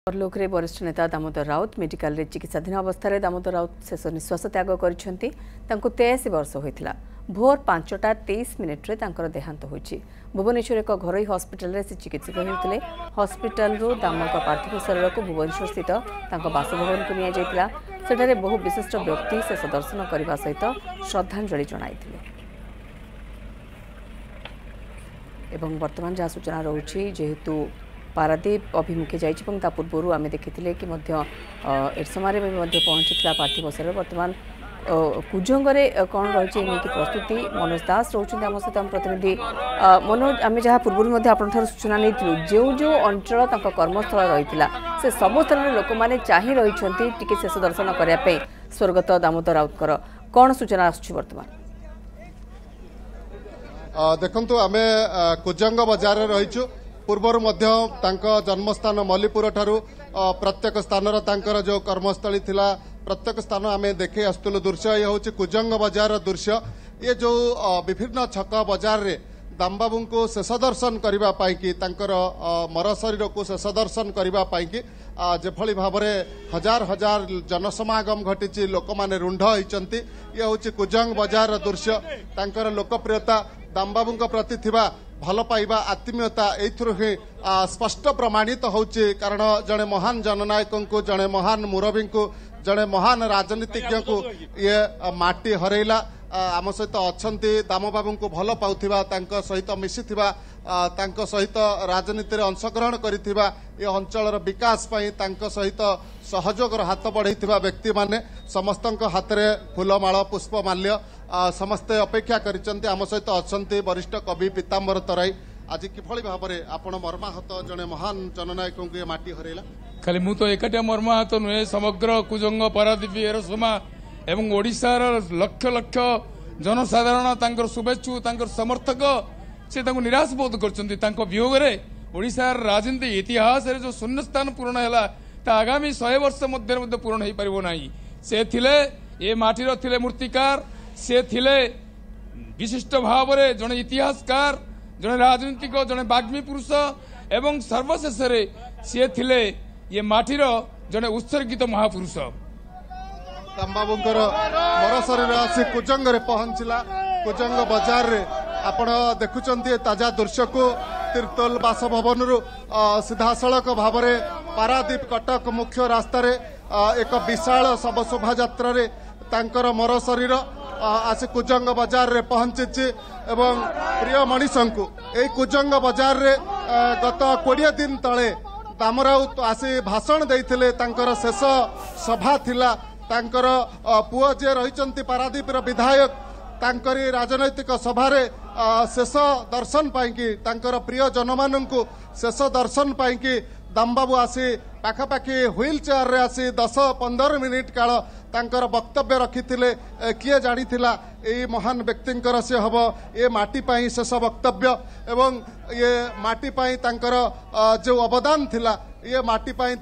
परलोक रे वरिष्ठ नेता दामोदर राउत मेडिकल रे चिकित्साधीन अवस्था दामोदर राउत शेष निश्वास त्याग करछंती। 83 वर्ष होइथिला। भोर 5:23 तांकर देहांत होइछि। भुवनेश्वर एक घरोई हॉस्पिटल रे से चिकित्सित होइथिले। हॉस्पिटल रो दामोदर पार्थिव शरीर को भुवनेश्वर स्थित तांको बासभवन को निया जाइतिला। सेठारे बहु विशिष्ट व्यक्ति शेष दर्शन करने सहित श्रद्धांजलि जणाइथिले। एवं वर्तमान जहाँ सूचना रोचे जेहेतु पारादीप अभिमुखे जा पूर्व आम देखी कि ए समय पहुंची पार्थिव शरीर वर्तमान कुजंगे कौन रही प्रस्तुति मनोज दास रोचे आम सहित प्रतिनिधि मनोज आम जहाँ पूर्व आप सूचना नहीं जो जो अंचल कर्मस्थल रही से सब स्थल लोक मैंने चाह रही शेष दर्शन करने स्वर्गत दामोदर राउतर कौन सूचना आसमान देखंतु आमे कुजंग बाजार रहीचु पूर्वर जन्मस्थान मल्लीपुर ठारू प्रत्येक स्थान जो कर्मस्थली थिला प्रत्येक स्थान आमे देखे आसुलु दृश्य ये हूँ कुजंग बाजार दृश्य ये जो विभिन्न छक बाजार रे दामबाबू को शेष दर्शन करने मर शरीर को शेष दर्शन करने जेभली भाव हजार हजार जनसमागम घटी लोक मैंने रुंढ होती ये हूँ कुजंग बाजार दृश्य तांकर लोकप्रियता दामबाबू प्रति थिबा भल पाइबा आत्मीयता एथुरु ही स्पष्ट प्रमाणित होची कारण जड़े महान जननायक को जड़े महान मुरबी को जड़े महान राजनीतिज्ञ को ये माटी हरैला आम सहित अच्छी दामबाबू को भल पाउथिबा तांको सहित मिसिथिबा तांको सहित राजनीति रे अंशग्रहण करिथिबा ये अंचल विकास पई तांको सहित सहयोग हाथ बढ़ाइथिबा व्यक्ति माने समस्तक हाथ में फूलमाल पुष्पमाल्य समस्ते अपेक्षा करिसंती आम सहित अच्छी वरिष्ठ कवि पीताम्बर तराई आज किभली भाव में आपण मर्माहत जड़े महान जननायक को माटी हरैला खाली मु तो एकाटिया मर्माहत नुहे समग्र कुजंग पारादीप एरसमा एवं ओडिशार लक्ष लक्ष जनसाधारण तांकर शुभेच्छु तांकर समर्थक से निराश बोध कर वियोग ओडिशार राजनीति इतिहास रे जो शून्य स्थान पूर्ण है आगामी 100 वर्ष मध्य पूर्ण हो पार ना से थिले ये माटीर थिले मूर्तिकार से थिले विशिष्ट भाव में जड़े इतिहासकार जड़े राजनीतिक जड़े बाग्मी पुरुष एवं सर्वशेष सी थिले ये माटीर जड़े उत्सर्गित महापुरुष दामबाबूंकर मर शरीर आसी कुजंग रे पहुंचला कुजंग बाजार रे आपण देखुचंती ताजा दृश्य को तीर्तोल बासभवन रु सीधा सड़क भाव में पारादीप कटक मुख्य रास्ता रे एक विशाल शव शोभा यात्रा रे तांकर मर शरीर आसी कुजंग बाजार रे पहुंची एवं प्रिय मनीषों को यही कुजंग बाजार रे गत 20 दिन तले दामराउत आसी भाषण देइथिले तांकर शेष सभा थिला तांकर पुओ जे रहिचंती पारादीप विधायक तांकरी राजनैतिक सभारे शेष दर्शन पाइकी तांकर प्रिय जनमानंकु शेष दर्शन पाइकी दामबाबू आसी पाखापाखि व्हील चेयर रे आसी 10-15 मिनिट काल तांकर वक्तव्य रखिथिले किए जानिथिला ए महान व्यक्तिंकर से हब ए माटी पाई शेष वक्तव्य एवं ये माटी पाई तांकर जो अवदान थिला ये माटी पाई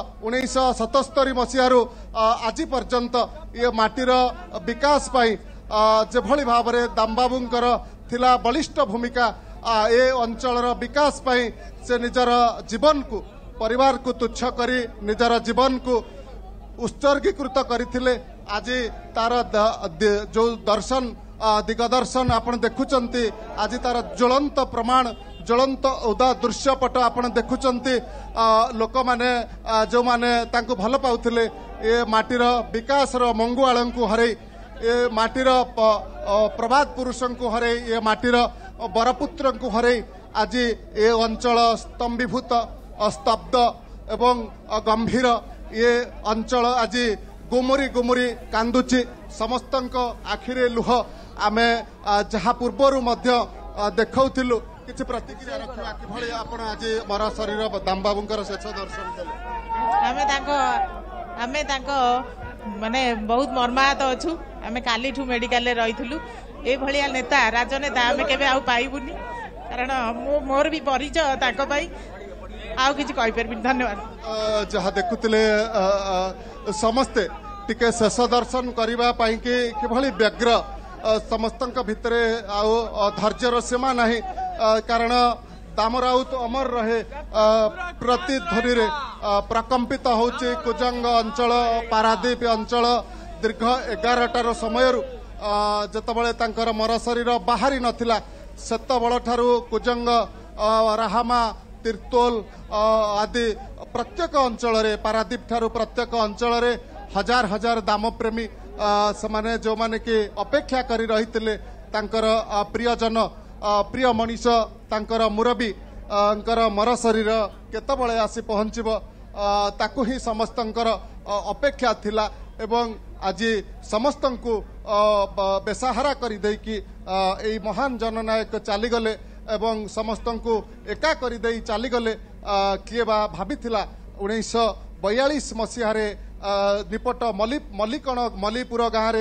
1977 मसीहारू आज पर्यंत ये माटीर विकास पाई जेभली भाव में दामबाबूंकर थिला बलिष्ठ भूमिका ए अंचलर विकास पाई से निजर जीवन को परिवार को तुच्छ करी निजर जीवन को उत्सर्गीकृत करथिले आज तार जो दर्शन दिगदर्शन आपण देखुचंती आज तार ज्वलंत प्रमाण ज्वलंत उदा दृश्यपट आपण देखुचंती लोक माने जो माने तांको भल पाउथिले ए माटीर विकास रो मंगुआळं को हरै ए माटीर प्रभात पुरुषों को हरै ए माटीर बरपुत्र को हरै आज ए अंचल स्तंभीभूत स्तब्ध एवं गंभीर ये अंचल आज गुमुरी गुमुरी कांदुची समस्तंक आखिरे लुह आमे जहाँ पूर्वर देखौथिलु किछि प्रतिक्रिया रखिबा किभली आपण आज मर शरीर दामबाबूंकर शेष दर्शन कले आमे तांको माने बहुत मर्माहत अछु आमे काली ठु मेडिकल रे रहिथिलु ए भलिया नेता राजनेता आमे केबे आउ पाइबुनी कारण मोर भी परिचय तांको पई आउ किछि कहि परबिन धन्यवाद जहाँ देखुतिले समस्ते टिके शेष दर्शन करबा पई किभली व्यग्र समस्तंक भितरे आउ धैर्यर सीमा नहीं कारण दामराउत अमर रहे प्रतिध्वनि रे प्रकम्पित होची कुजंग अंचल पारादीप अंचल दीर्घ 11टार समय जतबले तांकर मर शरीर बाहरी नथिला सेतबळ ठारू कुजंग राहामा तिर्तोल आदि प्रत्येक अंचल रे पारादीप ठारू प्रत्येक अंचल रे हजार हजार दाम प्रेमी समाने जो माने कि अपेक्षा करी रहितिले तांकर प्रियजन प्रिय मनीष तांकर मुरबी मर शरीर केतबळे आसी पहुँचब ताकू ही समस्तंकर अपेक्षा थिला एवं आज समस्तंकु बेसहारा करी देकी एई महान जननायक चलीगले एवं समस्तंकु एका करी देई चलीगले किए बा भाबिथिला 1942 मसीहारे निपट मल्लिकण मल्लीपुर गाँव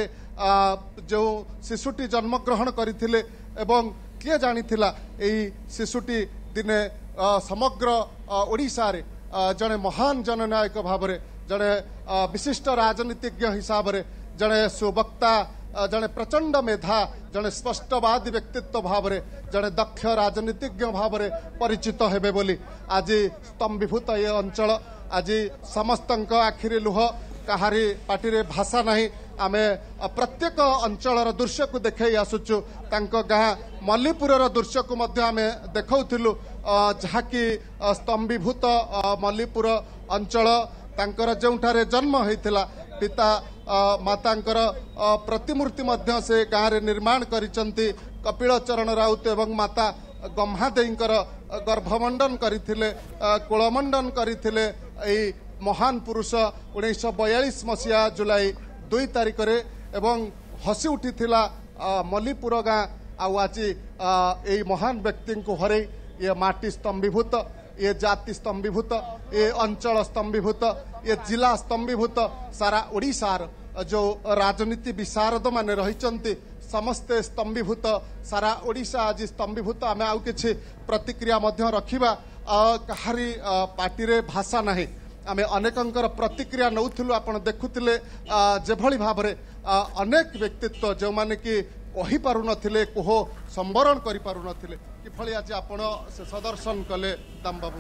जो शिशुटी जन्मग्रहण करथिले एवं किए जानिथिला एई शिशुटी दिने समग्र ओडिशा रे जड़े महान जननायक भाव में जड़े विशिष्ट राजनीतिज्ञ हिसाब से जड़े सुवक्ता जड़े प्रचंड मेधा जड़े स्पष्टवादी व्यक्तित्व भाव में जड़े दक्ष राजनीतिज्ञ भाव में परिचित हेबे बोली आज स्तंभीभूत ये अंचल आज समस्त आखिरी लुह कहारी पार्टी रे भाषा नहीं आमे प्रत्येक अंचल दृश्य को देखे आसुचु गाँ मल्लीपुर दृश्य को आमे देखौथिलु जहाँकि स्तंभीभूत मल्लीपुर अंचल तांकर जोंठारे जन्म होइथिला पिता मातांकर प्रतिमूर्ति मध्य से गाँव रे निर्माण करिसंती कपिल चरण राउत एवं माता गम्हादेईंकर गर्भमंडन करथिले कुलमंडन करथिले एई महान पुरुष 1942 मसीहा जुलाई 2 तारिख रे एवं हसी उठिथिला मल्लीपुर गाँ आज एई महान व्यक्ति को हरे ये माटी स्तंभीभूत ये जाति स्तंभीभूत ये अंचल स्तंभीभूत ये जिला स्तंभीभूत सारा ओडिशार जो राजनीति विशारद माने रहिचंती समस्ते स्तंभीभूत सारा ओडिशा आज स्तंभीभूत आमे आउ किछि प्रतिक्रिया मध्य रखिबा कहारी पार्टी रे भाषा नाही आमे अनेकंकर प्रतिक्रिया नउथिलु आपण देखुथिले जेभଳି भाबरे अनेक व्यक्तित्व जो माने कि कहि पारु नथिले कोह संवरण करि पारु नथिले किभଳି आज आपण से सदर्शन कले दाम बाबू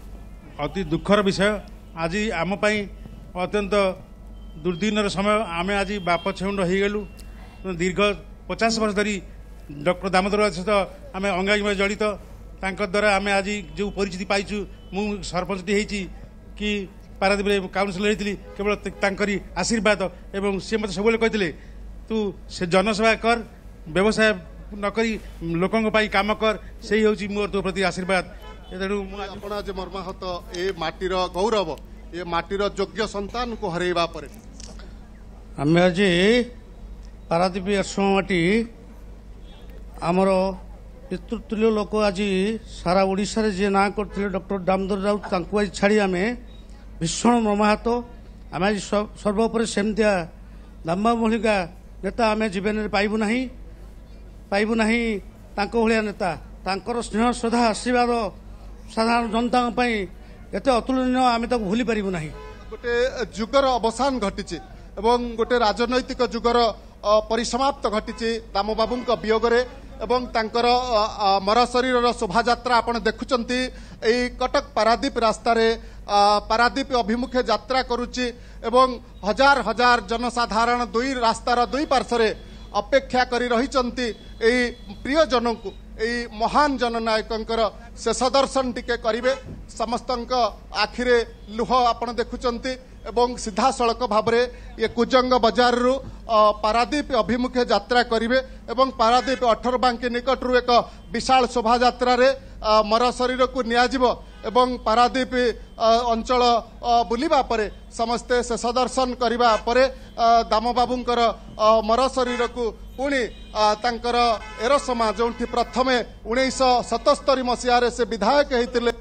अति दुखर विषय आज आम पई अत्यंत दुर्दिनर समय आमे आज बाप छेउंड हो गलु दीर्घ 50 वर्ष धरी डॉक्टर दामोदर सहित आम अंगांगी में जड़ित तांकर द्वारा आम आज जो परिचिति पाइचु मु सरपंच होती कि पारादीप काउंसिलर होती केवल तांकरी आशीर्वाद एवं सी मत सब कहते तू से जनसेवा कर व्यवसाय नकरी लोकों काम कर से ही मोर तो प्रति आशीर्वाद तेणु आज मर्माहत ए माटीर गौरव ये माटीर योग्य संतान को हरैबा परे आम आज पारादीप एरसमा माटी आमर पितृतुल्य लोक आज सारा ओडिशा रे जे ना करथिले डॉक्टर दामोदर राउत तांको आज छाड़ी आमे भीषण मर्माहत आम आज सर्वोपरि सेमतिया दाम्बा भलिका नेता आमे जीवन में पाइबु नहीं तांको भलिया नेता तांकर स्नेह श्रद्धा आशीर्वाद साधारण जनता एत अतुलनीय आम ताको भूली पारिबु नहीं गोटे जुगर अवसान घटी गोटे राजनैतिक जुगर परिसमाप्त घटी दाम बाबू वियोगरे एवं तांकर मर शरीर शोभा यात्रा आपण देखुचंती एई कटक पारादीप रास्ता रे पारादीप अभिमुखे यात्रा करुची एवं हजार हजार जनसाधारण दुई रास्तार दुई पार्श्व अपेक्षा करी रहिचंती एई प्रिय जन को एई महान जननायकंकर शेष दर्शन टिके करिवे समस्तंक आखिरे लुह आपण देखुचंती एवं सीधा सड़क भाव में ये कुजंग बजार रु पारादीप अभिमुखे यात्रा करिवे एवं पारादीप 18 बांकी निकट रु एक विशाल शोभा यात्रा रे मर शरीर को नियाजिबो एवं पारादीप अंचल बुलिबा परे समस्ते शेष दर्शन करिबा परे दाम बाबूंकर मर शरीर को पुणी तांकर एरसमा जोंठी प्रथमे 1977 मसीह से विधायक होइतिले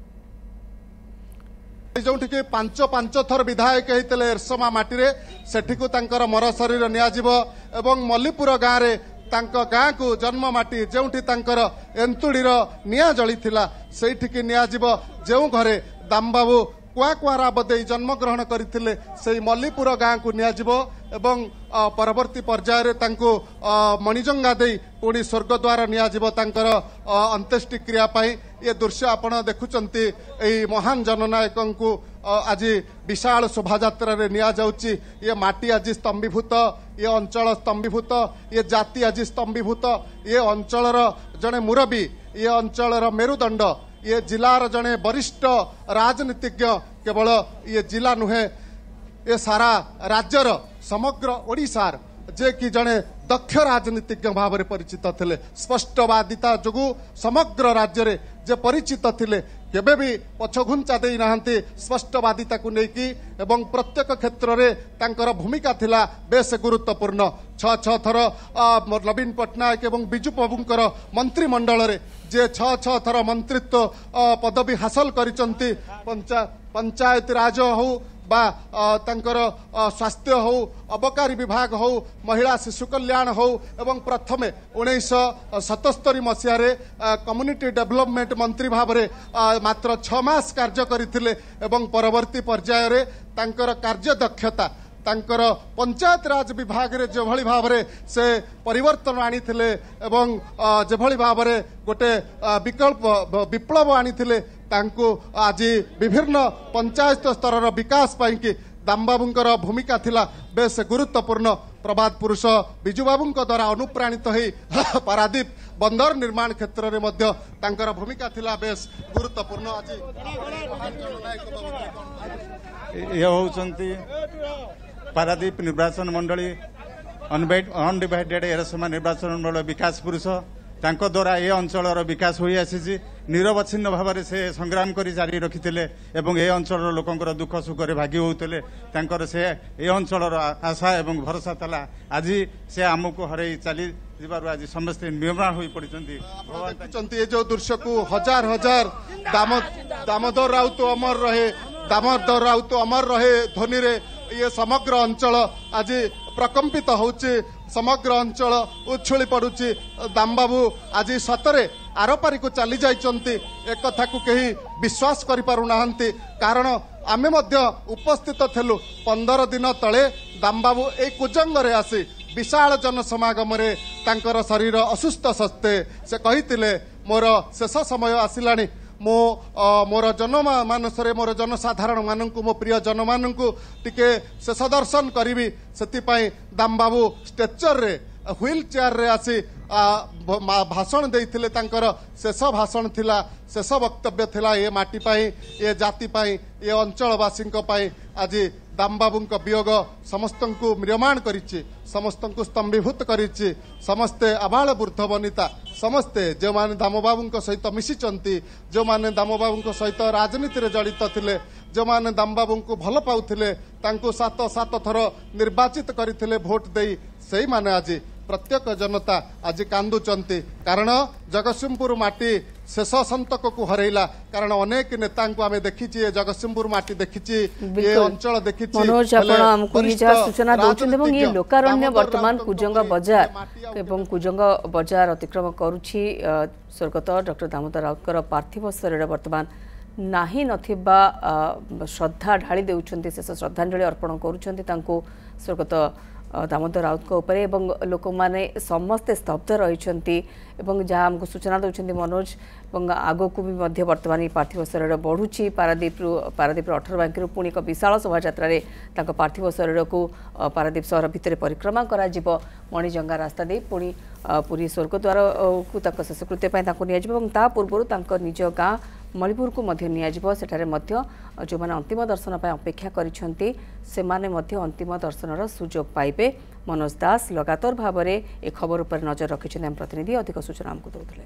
जोंठी कि पांच थर विधायक होते एरसमा माटी सेठी को तांकर मर शरीर नियाजिबो एवं मल्लीपुर गाँव रे तांको गाँ को जन्म माटी जोंठी तांकर एंतुड़ीर निया जलिथिला सेठी नियाजिबो जो घरे दामबाबू कुआ कुआ राब दे जन्म ग्रहण करथिले सेही मल्लीपुर गाँ को नियाजिबो एवं परवर्ती पर्याय रे तांको मणिजंगा दे पुणी स्वर्गद्वार नियाजिबो तांकर अंत्येष्टि क्रिया पाई ये दृश्य आपण देखुचंती एई महान जननायक को आज विशाल शोभायात्रा निया जाउची ये माटी आज स्तंभीभूत ये अंचल स्तंभीभूत ये जाति आज स्तंभीभूत ये अंचलर जड़े मुरबी ये अंचलर मेरुदंड ये जिलार जड़े वरिष्ठ राजनीतिज्ञ केवल ये जिला नुहे ये सारा राज्यर समग्र ओडिशार जे कि जड़े दक्ष राजनीतिज्ञ भाव में परिचित थे स्पष्टवादिता जो समग्र राज्य रे जे परिचित थे केबे भी पछघुंचा दे नाहंती स्पष्टवादिता को लेकी एवं प्रत्येक क्षेत्र रे तांकर भूमिका थिला बेस गुरुत्वपूर्ण छ थर नवीन पट्टनायक एवं बिजू बाबूंकर मंत्रिमंडल रे जे छ थर मंत्रित्व पदवी हासिल करिसंती पंचायत राज हो बा तांकर स्वास्थ्य हो अबकारी विभाग हो महिला शिशु कल्याण हो एवं प्रथम 1977 मसीह कम्युनिटी डेवलपमेंट मंत्री भाव में मात्र 6 मास कार्य करथिले एवं परवर्ती पर्याय रे तांकर कार्य दक्षता तांकर पंचायत राज विभाग रे जेभली भाव में से परिवर्तन आनी थिले एवं जेभली भाव में गोटे विप्लव आनी थिले तांको आज विभिन्न पंचायत स्तर विकास पाई कि दामबाबूंकर भूमिका थिला बेस गुरुत्वपूर्ण प्रभात पुरुष बिजू बाबूंक द्वारा अनुप्राणित होई पारादीप बंदर निर्माण क्षेत्र में मध्य तांकर भूमिका थिला बेस गुरुत्वपूर्ण आज ये होचंती पारादीप निर्वाचन मंडली अनडिवाइडेड एरसमा निर्वाचन मंडल विकास पुरुष तांको द्वारा ए अंचलर विकास होई आसी निरवच्छिन्न भाव में से संग्राम करी जारी रखिथिले एवं ए अंचलर लोकंकर दुख सुख रे भागी होउतले तांकर से ए अंचलर आशा एवं भरोसा तला आज से आमको हरई चली जिबारु आज समस्त निर्माण होई पड़िचंती देखिचंती ए जो दृश्य को हजार हजार दामोदर राउत अमर रहे दामोदर राउत अमर रहे ध्वनि रे ये समग्र अंचल आज प्रकंपित होउची समग्र अंचल उछुली पड़ुची दामबाबू आज सतरे आरपारी को चली जाइचंती एक कथा को कहीं विश्वास करि पारु नाहंती कारण आमे मध्य उपस्थित थेलु 15 दिन तले दामबाबू ए कुजंग रे आसी विशाल जनसमागम रे तांकर शरीर असुस्थ सस्ते से कहितिले मोर शेष समय आसिलानी मो मोर जनमानस मोर जनसाधारण मानू मो प्रिय जनमानू टिके शेष दर्शन करी से दामबाबू स्ट्रेचर रे व्हील चेयर रे आसी भाषण देइथिले तांकर शेष भाषण थिला शेष वक्तव्य थिला ये माटी पाई ये जाति पाई ये अंचलवासी आज दामबाबू वियोग समस्त को म्रियमाण करिछि समस्त को स्तंभीभूत करिछि समस्ते आबाल वृद्ध वनिता समस्ते जो माने दामबाबू सहित मिशिचंती जो माने दामबाबू सहित राजनीति रे जड़ित थिले जो माने दामबाबू को भल पाउथिले तांको 7 थर निर्वाचित करथिले भोट देई सेही माने आज प्रत्येक जनता आज कांदुचंती कारण जगतसिंहपुर माटी शेष संतक को हरैला कारण अनेक नेता को आमे देखिछि जगतसिंहपुर माटी देखिछि ये अंचल देखिछि मनोज आपण हमको ये सूचना दउछन एवं ये लोकारण्य वर्तमान कुजंग बाजार एवं कुजंग बाजार अतिक्रम करूछि स्वर्गत डॉक्टर दामोदर राउतकर पार्थिव शरीर वर्तमान नाही नथिबा श्रद्धा ढाली देउछंती शेष श्रद्धांजलि अर्पण करूछंती तांको स्वर्गत दामोदर राउत को ऊपर एवं लोक माने समस्ते स्तब्ध रही जहाँ आमको सूचना दौरान मनोज और आग को भी मध्य वर्तमान पार्थिव शरीर बढ़ुची पारादीप 18 बांकी पुणी एक विशाल शोभा पार्थिव शरीर को पारादीप सहर भितर परिक्रमा करा मणिजंगा रास्ता दे पुणी पुरी स्वर्गद्वार को शेषकृत्य निया पूर्व निज गाँ मणिपुर को सेठारे जो मैंने अंतिम दर्शन पर अपेक्षा करिसेंती सेमाने अंतिम दर्शन सुजोग पाइबे। मनोज दास लगातार भाव में ए खबर पर नजर रखिछन हम प्रतिनिधि अधिक सूचना हमको दौले।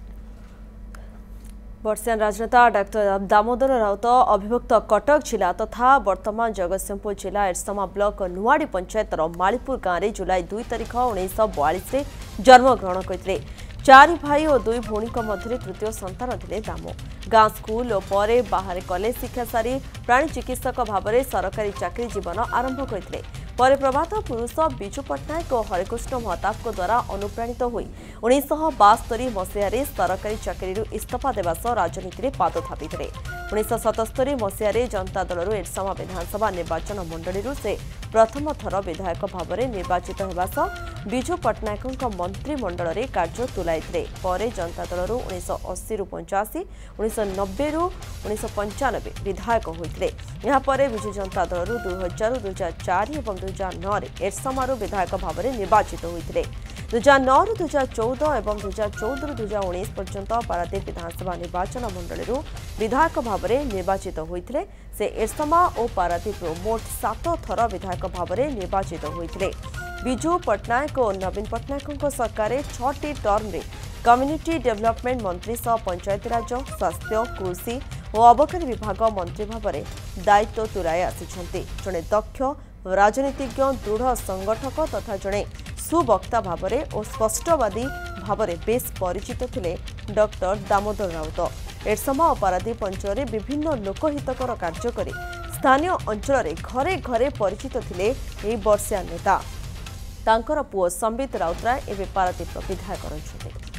वर्षियान राजनेता डॉक्टर दामोदर राउत अविभक्त कटक जिला तथा वर्तमान जगतसिंहपुर जिला एरसमा ब्लॉक नुआडी पंचायत मालीपुर गाँव में जुलाई 2 तारिख 1942 में जन्मग्रहण करते 4 भाई और 2 भौणी मध्य तृतीय संतान थे दामो। गाँ स्कूल और परे बाहर कॉलेज शिक्षा सारी प्राणी चिकित्सक भाव में सरकारी चाकरी जीवन आरंभ करते पर प्रभात पुरुष बिजू पट्टनायक और हरिकृष्ण महताब द्वारा अनुप्राणित होई 1972 मसीह सरकारी चाकरी इस्तीफा देवा सह राजनीति में पाद थापी 1977 मसीह जनता दल एरसमा विधानसभा निर्वाचन मंडली से प्रथम थर विधायक भाव में निर्वाचित होगा सह विजु पट्टनायक मंत्रिमंडल में कार्य तुलाई पर जनता दल 1980 रु 85 1990 रु 1995 विधायक होते यहाँ विजु जनता दल 2000 2004 और 2009 एरसमारू विधायक भाव में निर्वाचित होते 2009 रु 2014 और 2014 रु 2019 पर्यंत पारादीप विधानसभा निर्वाचन मंडली विधायक भाव में निर्वाचित होते से एरसमा और पारादीप मोट 7 थर विधायक भाव में निर्वाचित होते विजु पट्टनायक और नवीन पट्टनायक सरकार 6टी टर्म रे कम्युनिटी डेवलपमेंट मंत्री सह पंचायतीराज स्वास्थ्य कृषि और अबकारी विभाग मंत्री भाव में दायित्व तुलाई आसी जड़े दक्ष राजनीतिज्ञ दृढ़ संगठक तथा जड़े सुवक्ता भाव में और स्पष्टवादी भाव में बेस परिचित थे डॉक्टर दामोदर राउत एरसमा और पारादीप अंचल विभिन्न लोकहितकर कार्य कर स्थानीय अंचल घरे घरे परिचित थे वर्षिया नेता तांकर पुओ संबित राउतराय एवं पारादीप विधायक रही।